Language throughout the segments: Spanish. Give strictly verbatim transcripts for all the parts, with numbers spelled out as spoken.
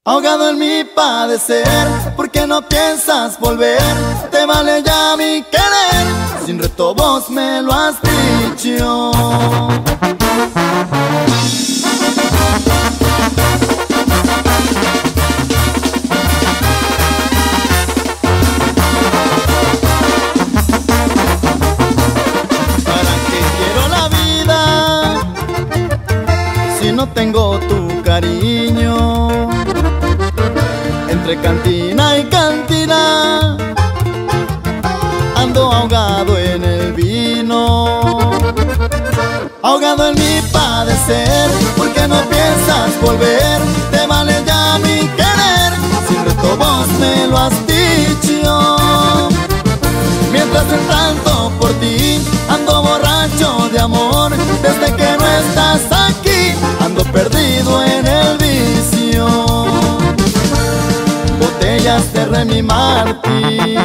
Ahogado en mi padecer, ¿por qué no piensas volver? Te vale ya mi querer, sin reto vos me lo has dicho. ¿Para qué quiero la vida si no tengo tu cariño? Entre cantina y cantina ando ahogado en el vino. Ahogado en mi padecer, ¿por qué no piensas volver? Te vale ya mi querer, sin reto vos me lo has dicho. Mientras en tanto por ti ando borracho de amor. Desde que no estás aquí ando perdido en el vicio. Botellas de Remy Martin,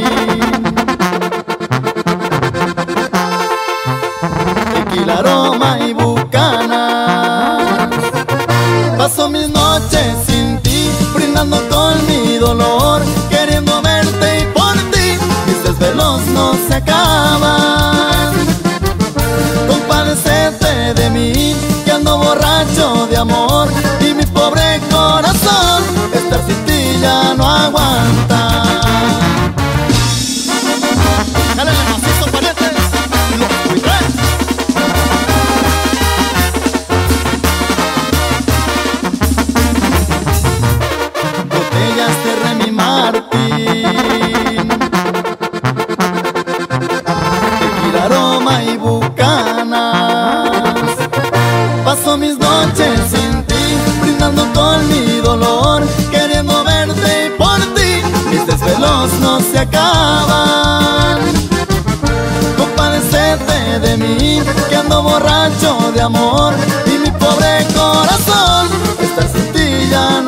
tequila, aroma y bucanas. Paso mis noches sin ti, brindando con mi dolor, queriendo verte y por ti mis desvelos no se acaban. Compadécete de mí, que ando borracho de amor, y mi pobre corazón estar sin ti ya no aguanta. Jálale macizo, parientes, los cuides. Botellas de Remy Martin, tequila, aroma y bucanas. Paso mis noches sin ti, brindando con mi dolor, queriendo verte y por ti mis desvelos no se acaban. Compadécete de mí, que ando borracho de amor, y mi pobre corazón estar sin ti ya